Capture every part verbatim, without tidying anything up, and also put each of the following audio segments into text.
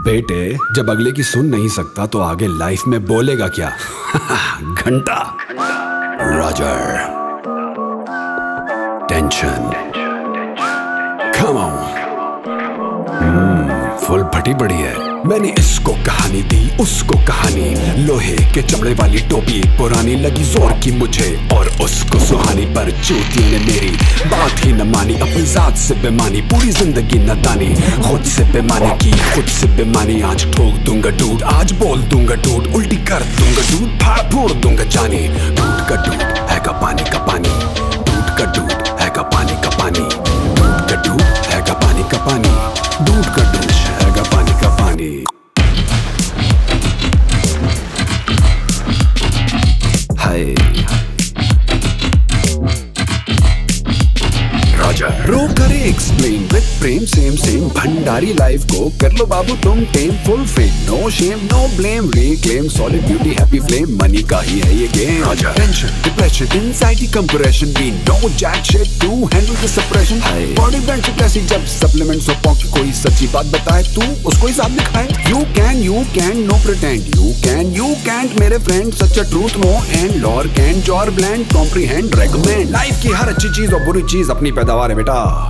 बेटे जब अगले की सुन नहीं सकता तो आगे लाइफ में बोलेगा क्या? घंटा। Roger. Tension. Come on. Full फटी पड़ी है। मैंने इसको कहानी दी, उसको कहानी। लोहे के चमड़े वाली टोपी पुरानी लगी जोर की मुझे और उसको सुहानी, पर चूतियों ने मेरी बात ही न मानी। अपनी जात से बेमानी, पूरी जिंदगी नादानी। खुद से बेमानी की, खुद से बेमानी। आज ठोक दूंगा डूड, आज बोल दूंगा डूड। उल्टी कर दूंगा डूड, फाड़ फोड़ दूंगा जानी। डूड का डूड है का पानी का पानी। डूड का डूड है का पानी का पानी। डूड का डूड है का पानी का पानी। डूड का डूड है का पानी का पानी। हाय रो करे एक्सप्लेन विद प्रेम सेम सेम। भंडारी लाइफ को कर लो बाबू तुम टेम। Full fame no shame no blame. Reclaim solid beauty happy flame. Money का ही है ये game. Tension depression anxiety compression we know jack shit to handle the suppression. Body band कैसी जब सप्लीमेंट्स हो पॉकेट कोई सच्ची बात बताए तू उसको हिसाब दिखाए। You can you can no pretend you can you can't मेरे friend. Such a truth no end lore can jar bland comprehend recommend. Life की हर अच्छी चीज और बुरी चीज अपनी पैदावार है बेटा।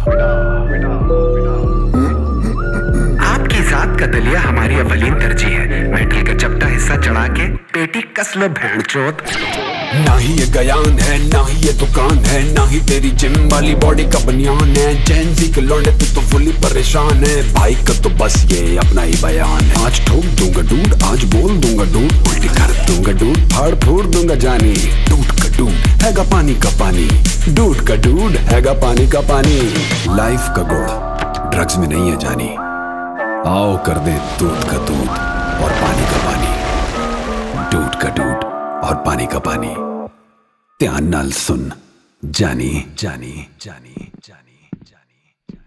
आपकी जात का दलिया हमारी अवलीन तरजीह है। मेटल का चपटा हिस्सा चढ़ा के पेटी कस लो भेड़चोद। ना ही ये गयान है ना ही ये दुकान है ना ही तेरी जिम वाली बॉडी का बनियान है। जेंजी के लौंडे तू तो फुली परेशान है। भाई का तो बस ये अपना ही बयान है। आज ठोक दूंगा डूड, आज बोल दूंगा डूड। उल्टी कर दूंगा डूड, फाड़ फोड़ दूंगा जानी। डूड का डूड हैगा पानी का पानी। डूड का डूड हैगा पानी का पानी। लाइफ का गुड़ ड्रग्स में नहीं है जानी। आओ कर दे दूध का दूध और पानी का पानी। डूड का डूड और पानी का पानी। ध्यान नाल सुन जानी जानी जानी जानी जानी।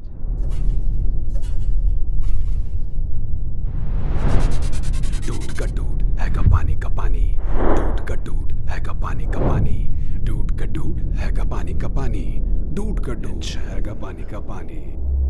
डूड का डूड है का पानी का पानी। डूड का डूड है का पानी का पानी। डूड का डूड है का पानी का पानी। डूड का डूड है का पानी का पानी।